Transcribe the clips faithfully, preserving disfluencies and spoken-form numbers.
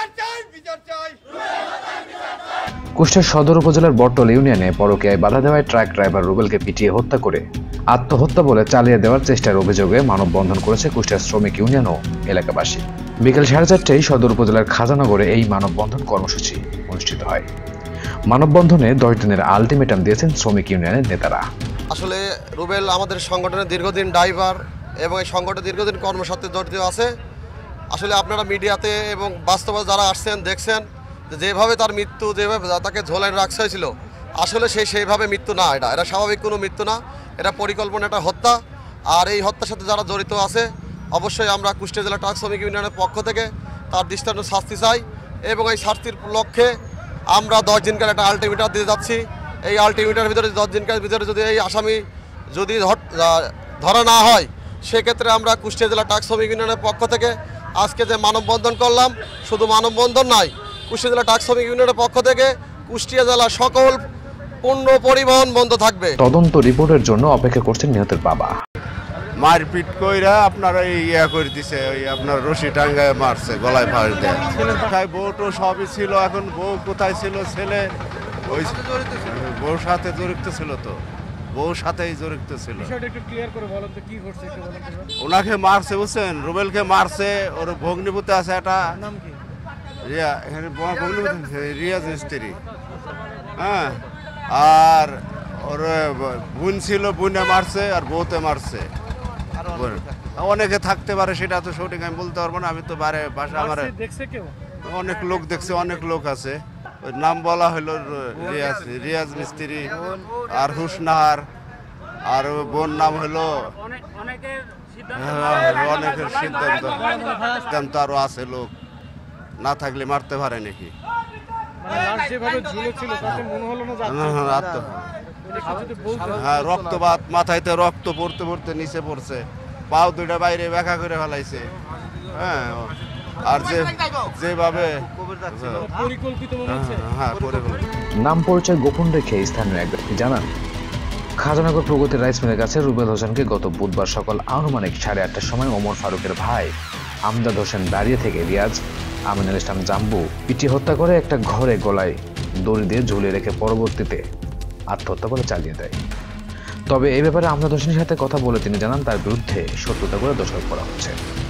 কুষ্টিয়া সদর উপজেলার বটতল ইউনিয়নে পরকীয়ায় বাধা দেওয়ায় ট্রাক ড্রাইভার রুবেলকে পিটিয়ে হত্যা করে আত্মহত্যা বলে চালিয়ে দেওয়ার চেষ্টার অভিযোগে মানববন্ধন করেছে কুষ্টিয়া শ্রমিক ইউনিয়ন ও এলাকাবাসী। বিকেল সাড়ে চারটায় সদর উপজেলার খাজানগরে এই মানববন্ধন কর্মসূচি অনুষ্ঠিত হয়। মানববন্ধনে দশ দিনের আলটিমেটাম দিয়েছেন শ্রমিক ইউনিয়নের নেতারা। আসলে রুবেল আমাদের সংগঠনের দীর্ঘদিন ড্রাইভার এবং এই সংগঠনের দীর্ঘদিন কর্মসূচিতে জড়িত আছে। আসলে আপনারা মিডিয়াতে এবং বাস্তবে যারা আসছেন দেখছেন যেভাবে তার মৃত্যু, যেভাবে তাকে ঝোলায় রাখা হয়েছিল, আসলে সেই সেইভাবে মৃত্যু না, এটা এটা স্বাভাবিক কোনো মৃত্যু না, এটা পরিকল্পনা, একটা হত্যা। আর এই হত্যার সাথে যারা জড়িত আছে অবশ্যই আমরা কুষ্টিয়া জেলা ট্রাক শ্রমিক ইউনিয়নের পক্ষ থেকে তার দৃষ্টান্ত শাস্তি চাই এবং এই শাস্তির লক্ষ্যে আমরা দশ দিনকার একটা আলটিমেটাম দিয়ে যাচ্ছি। এই আলটিমেটামের ভিতরে দশ দিনকার ভিতরে যদি এই আসামি যদি ধরা না হয়, সেক্ষেত্রে আমরা কুষ্টিয়া জেলা ট্রাক শ্রমিক ইউনিয়নের পক্ষ থেকে আজকে যে মানববন্ধন করলাম, শুধু মানববন্ধন নয়, কুষ্টিয়া জেলা ট্রাক শ্রমিক ইউনিয়নের পক্ষ থেকে কুষ্টিয়া জেলার সকল পণ্য পরিবহন বন্ধ থাকবে। তদন্ত রিপোর্টের জন্য অপেক্ষা করছেন নিহতের বাবা। মারপিট কইরা আপনারা ইয়া করে দিছে, ওই আপনার রশি টাঙ্গায় মারছে, গলায় ফাঁস দেয়। বউ তো সবই ছিল, এখন বউ কোথায় ছিল? ছেলে ওই বউর সাথে জড়িত ছিল, তো বউর সাথেই জড়িত ছিল। ওনাকে মারছে, বুঝছেন, রুবেলকে মারছে। ওর ভগ্নিপতি আছে একটা, রিয়াজ মিস্ত্রি, হ্যাঁ, আর ওর বোন ছিল, বোনে মারছে আর বউতে মারছে। অনেকে থাকতে পারে, সেটা তো সঠিক আমি বলতে পারবো না। আমি তো বারে বাসা আমার অনেক লোক দেখছে, অনেক লোক আছে। ওই নাম বলা হলো রিয়াজ রিয়াজ মিস্ত্রি আর হুসনাহার, আর বোন নাম হলো অনেকের সিদ্ধান্ত সিদ্ধান্ত আরো আছে লোক, না থাকলে মারতে পারে নাকি? হ্যাঁ, রক্তপাত, মাথাইতে রক্ত পড়তে পড়তে নিচে পড়ছে, পাও দুইটা বাইরে ব্যাখ্যা করে ফেলাইছে। হ্যাঁ, আর যে যেভাবে নাম পরিচয় গোপন রেখে স্থানীয় এক ব্যক্তি জানান, খাজানগর প্রগতি রাইস মিলের কাছে রুবেল হোসেনকে গত বুধবার সকাল আনুমানিক সাড়ে আটটার সময় ওমর ফারুকের ভাই আমজাদ হোসেন দাঁড়িয়ে থেকে রিয়াজ আমিনুল ইসলাম জাম্বু পিটিয়ে হত্যা করে একটা ঘরে গলায় দড়ি দিয়ে ঝুলিয়ে রেখে পরবর্তীতে আত্মহত্যা করে চালিয়ে দেয়। তবে এই ব্যাপারে আমজাদ হোসেনের সাথে কথা বলে তিনি জানান তার বিরুদ্ধে শত্রুতা করে দোষারোপ করা হচ্ছে।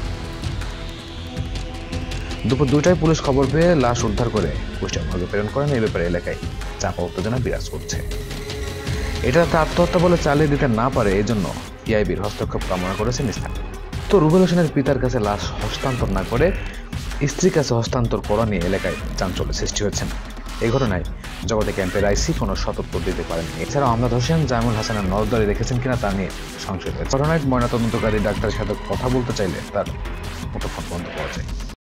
দুপুর দুইটায় পুলিশ খবর পেয়ে লাশ উদ্ধার করে কুষ্টিয়া মর্গে প্রেরণ করেন। এই ব্যাপারে এলাকায় চাপা উত্তেজনা বিরাজ করছে। এটা তার আত্মহত্যা বলে চালিয়ে দিতে না পারে, এই জন্য পিআইবির হস্তক্ষেপ কামনা করেছেন স্থানীয়। তো রুবেল হোসেনের পিতার কাছে লাশ হস্তান্তর না করে স্ত্রীর কাছে হস্তান্তর করা নিয়ে এলাকায় চাঞ্চল্য সৃষ্টি হয়েছেন। এই ঘটনায় জগতে ক্যাম্পের আইসি কোনো সতর্ক দিতে পারেন। এছাড়াও আমজাদ হোসেন জায়মুল হাসানের নজরদারি রেখেছেন কিনা তা নিয়ে সংশয় রয়েছে। ঘটনায় ময়নাতদন্তকারী ডাক্তারের সাথে কথা বলতে চাইলে তার মুঠোফোন বন্ধ পাওয়া যায়।